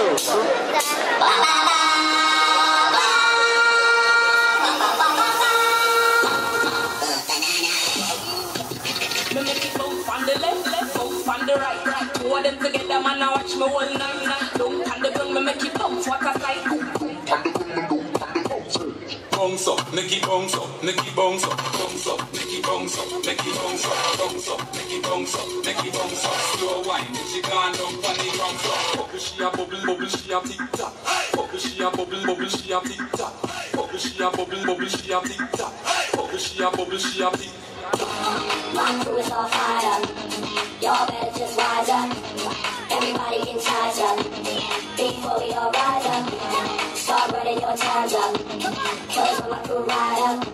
Me make it bounce on the left, bounce on the right. Two of them together, man, I watch me all night. Don't on the ground, me make it bounce, what a sight. Bounce up, make it bounce up, make it bounce up, bounce up, make it bounce up, make it bounce up, bounce up, make it bounce up, make it bounce up. Slow wine, and she gone down on the ground floor. Bubble she a bubble, bubble she a tick tock. Bubble she a bubble, bubble she a tick tock. Bubble she a bubble, bubble she a tick tock. Bubble she a bubble, she a tick. My crew is on fire. Y'all better just rise up. Everybody get ties up. Before we all rise up, start running your times up. Cause when my crew ride up,